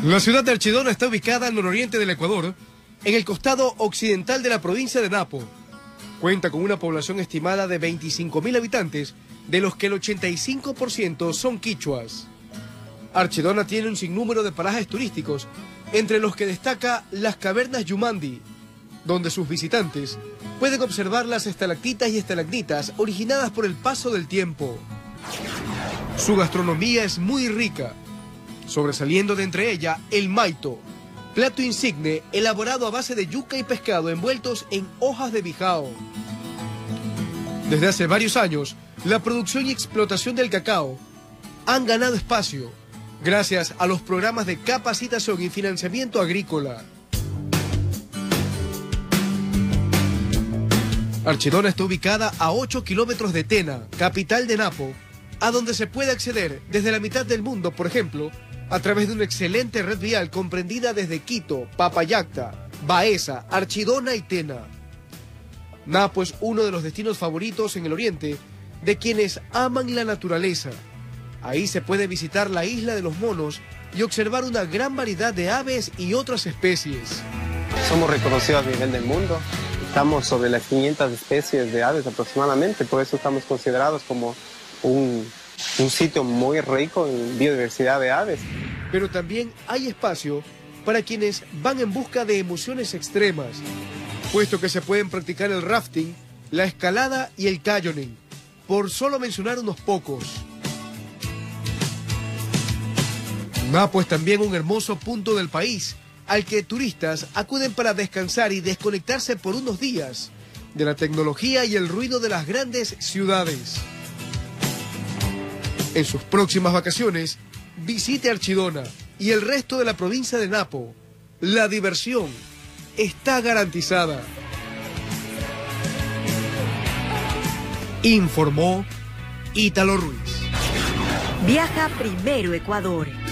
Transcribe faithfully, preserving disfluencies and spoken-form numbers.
La ciudad de Archidona está ubicada al nororiente del Ecuador, en el costado occidental de la provincia de Napo. Cuenta con una población estimada de veinticinco mil habitantes, de los que el ochenta y cinco por ciento son quichuas. Archidona tiene un sinnúmero de parajes turísticos, entre los que destaca las cavernas Yumandi, donde sus visitantes pueden observar las estalactitas y estalagmitas originadas por el paso del tiempo. Su gastronomía es muy rica, sobresaliendo de entre ella el maito, plato insigne elaborado a base de yuca y pescado envueltos en hojas de bijao. Desde hace varios años, la producción y explotación del cacao han ganado espacio gracias a los programas de capacitación y financiamiento agrícola. Archidona está ubicada a ocho kilómetros de Tena, capital de Napo, a donde se puede acceder desde la mitad del mundo, por ejemplo, a través de una excelente red vial comprendida desde Quito, Papayacta, Baeza, Archidona y Tena. Napo es uno de los destinos favoritos en el oriente de quienes aman la naturaleza. Ahí se puede visitar la isla de los monos y observar una gran variedad de aves y otras especies. Somos reconocidos a nivel del mundo. Estamos sobre las quinientas especies de aves aproximadamente, por eso estamos considerados como un, un sitio muy rico en biodiversidad de aves. Pero también hay espacio para quienes van en busca de emociones extremas, puesto que se pueden practicar el rafting, la escalada y el canyoning, por solo mencionar unos pocos. Napo es también un hermoso punto del país, al que turistas acuden para descansar y desconectarse por unos días de la tecnología y el ruido de las grandes ciudades. En sus próximas vacaciones, visite Archidona y el resto de la provincia de Napo. La diversión está garantizada. Informó Ítalo Ruiz. Viaja primero Ecuador.